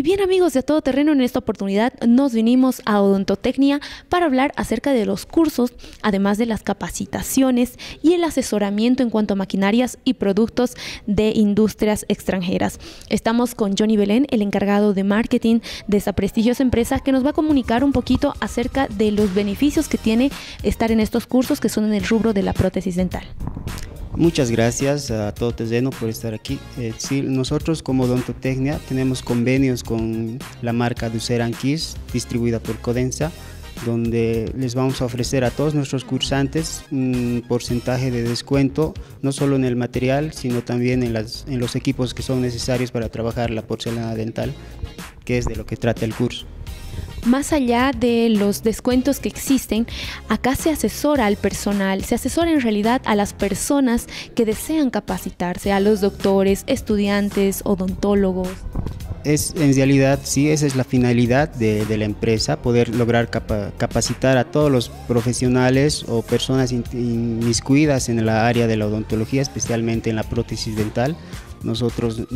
bien amigos de A Todo Terreno, en esta oportunidad nos vinimos a Odontotecnia para hablar acerca de los cursos, además de las capacitaciones y el asesoramiento en cuanto a maquinarias y productos de industrias extranjeras. Estamos con Johnny Belén, el encargado de marketing de esta prestigiosa empresa, que nos va a comunicar un poquito acerca de los beneficios que tiene estar en estos cursos que son en el rubro de la prótesis dental. Muchas gracias a Todo Terreno por estar aquí. Sí, nosotros como Odontotecnia tenemos convenios con la marca Duceran Kiss, distribuida por Codensa, donde les vamos a ofrecer a todos nuestros cursantes un porcentaje de descuento, no solo en el material, sino también en los equipos que son necesarios para trabajar la porcelana dental, que es de lo que trata el curso. Más allá de los descuentos que existen, acá se asesora al personal, se asesora en realidad a las personas que desean capacitarse, a los doctores, estudiantes, odontólogos. En realidad, sí, esa es la finalidad de la empresa, poder lograr capacitar a todos los profesionales o personas inmiscuidas en la área de la odontología, especialmente en la prótesis dental. Nosotros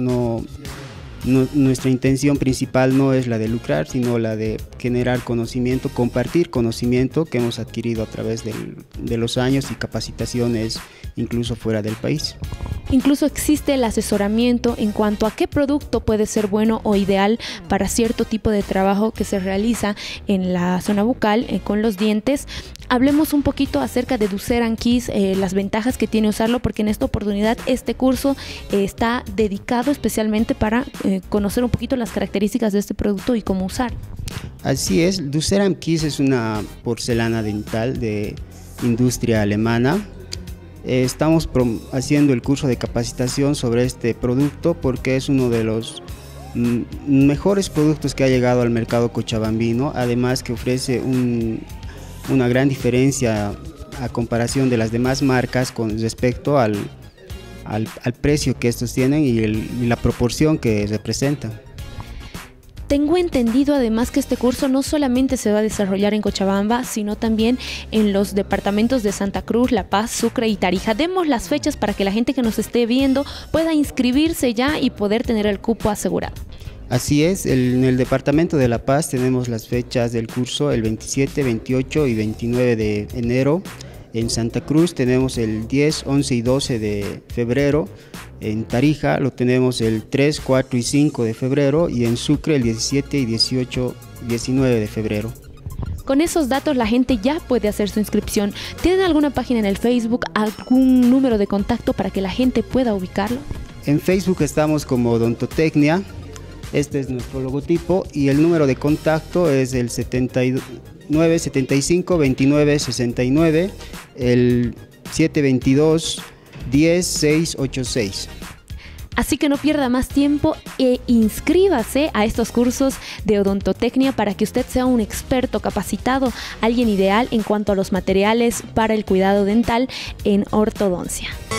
nuestra intención principal no es la de lucrar, sino la de generar conocimiento, compartir conocimiento que hemos adquirido a través de los años y capacitaciones incluso fuera del país. Incluso existe el asesoramiento en cuanto a qué producto puede ser bueno o ideal para cierto tipo de trabajo que se realiza en la zona bucal con los dientes. Hablemos un poquito acerca de Duceran Kiss, las ventajas que tiene usarlo, porque en esta oportunidad este curso está dedicado especialmente para conocer un poquito las características de este producto y cómo usar. Así es, Duceran Kiss es una porcelana dental de industria alemana. Estamos haciendo el curso de capacitación sobre este producto porque es uno de los mejores productos que ha llegado al mercado cochabambino, además que ofrece una gran diferencia a comparación de las demás marcas con respecto al precio que estos tienen y la proporción que representan. Tengo entendido además que este curso no solamente se va a desarrollar en Cochabamba, sino también en los departamentos de Santa Cruz, La Paz, Sucre y Tarija. Demos las fechas para que la gente que nos esté viendo pueda inscribirse ya y poder tener el cupo asegurado. Así es, en el departamento de La Paz tenemos las fechas del curso el 27, 28 y 29 de enero. En Santa Cruz tenemos el 10, 11 y 12 de febrero. En Tarija lo tenemos el 3, 4 y 5 de febrero y en Sucre el 17 y 18, 19 de febrero. Con esos datos la gente ya puede hacer su inscripción. ¿Tienen alguna página en el Facebook, algún número de contacto para que la gente pueda ubicarlo? En Facebook estamos como Odontotecnia, este es nuestro logotipo y el número de contacto es el 79 75 29 69, el 722 10 686. Así que no pierda más tiempo e inscríbase a estos cursos de odontotecnia para que usted sea un experto capacitado, alguien ideal en cuanto a los materiales para el cuidado dental en ortodoncia.